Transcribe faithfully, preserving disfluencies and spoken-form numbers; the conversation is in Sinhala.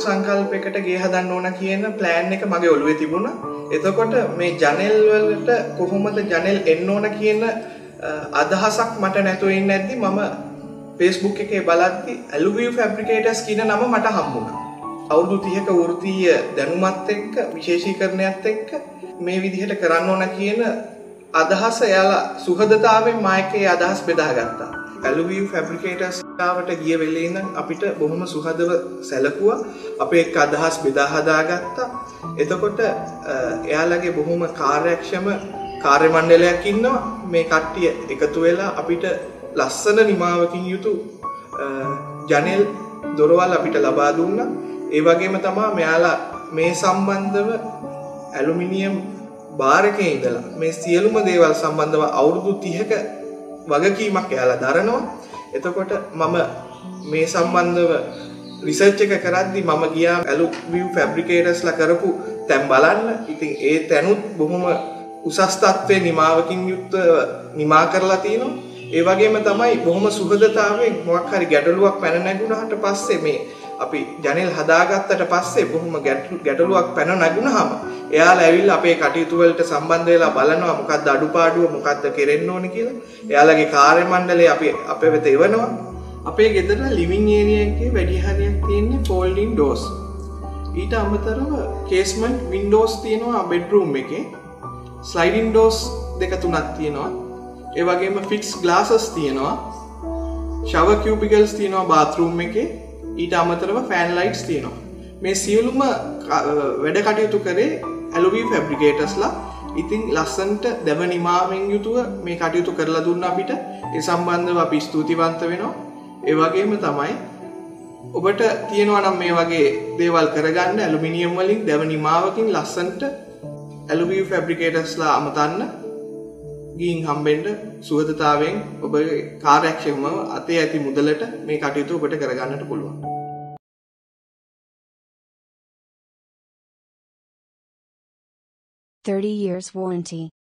සංකල්පයකට ගේ හදන්න ඕන කියන ප්ලෑන් එක මගේ ඔළුවේ තිබුණා. එතකොට මේ ජනෙල් වලට කොහොමද ජනෙල් එන්න ඕන කියන අදහසක් මට නැතුව ඉන්නේ නැද්දි මම Facebook එකේ බලද්දි Aluview Fabricators කියන නම මට හම්බුණා. අවුරුදු තිහක වෘත්තීය දැනුමත් එක්ක විශේෂීකරණයත් එක්ක මේ විදිහට කරන්න ඕන කියන අදහස එයාලා සුහදතාවෙන් මායකේ අදහස් බෙදාගත්තා. Aluview Fabricators වට ගිය වෙලේ ඉඳන් අපිට බොහොම සුහදව සැලකුවා. අපේ එක්ක අදහස් බෙදා හදාගත්තා. එතකොට එයාලගේ බොහොම කාර්යක්ෂම කාර්ය මණ්ඩලයක් ඉන්නවා. මේ කට්ටිය එකතු වෙලා අපිට ලස්සන නිමාවකින් යුතු ජනෙල් දොරවල් අපිට ලබා දුන්නා. ඒ වගේම තමයි මෙයාලා මේ සම්බන්ධව ඇලුමිනියම් බාර් එකේ ඉඳලා මේ සියලුම දේවල් සම්බන්ධව අවුරුදු තිහක වගකීමක් එයාලා දරනවා. එතකොට මම මේ සම්බන්ධව රිසර්ච් එක කරද්දි මම ගියා Aluview Fabricators ලා කරපු තැන් බලන්න. ඉතින් ඒ තැනුත් බොහොම උසස් තත්ත්වයේ නිමාවකින් යුක්තව නිමා කරලා තිනවා. ඒ වගේම තමයි බොහොම සුහදතාවයෙන් මොකක් හරි ගැටලුවක් පැන නැගුණාට පස්සේ මේ අපි ජනෙල් හදාගත්තට පස්සේ බොහොම ගැටලුවක් පැන නැගුණාම එයාලා ඇවිල්ලා අපේ කටයුතු වලට සම්බන්ධ වෙලා බලනවා මොකක්ද අඩුපාඩුව මොකක්ද කෙරෙන්න ඕනේ කියලා. එයාලගේ කාර්ය මණ්ඩලය අපි අපේ වෙත එවනවා. අපේ ගෙදර ලිවිං ඒරියා එකේ වැඩි හරියක් තියෙන්නේ folding doors. ඊට අමතරව casement windows තියෙනවා bedroom එකේ. sliding doors දෙක තුනක් තියෙනවා. ඒ වගේම fixed glasses තියෙනවා. shower cubicles තියෙනවා bathroom එකේ. ඊට අමතරව fan lights තියෙනවා. මේ සියලුම වැඩ කටයුතු කරේ Aluview Fabricators ලා. ඉතින් ලස්සන්ට දැවනිමාවෙන් යුතුව මේ කටයුතු කරලා දුන්න අපිට. ඒ සම්බන්ධව අපි ස්තුතිවන්ත වෙනවා. ඒ වගේම තමයි ඔබට තියෙනවා නම් මේ වගේ දේවල් කරගන්න ඇලුමිනියම් වලින් දැවනිමාවකින් ලස්සන්ට Aluview Fabricators ලා අමතන්න ගින් හම්බෙන්න සුහදතාවයෙන් ඔබගේ කාර්යක්ෂමව අතේ ඇති මුදලට මේ කටයුතු ඔබට කරගන්නට පුළුවන්. thirty years warranty.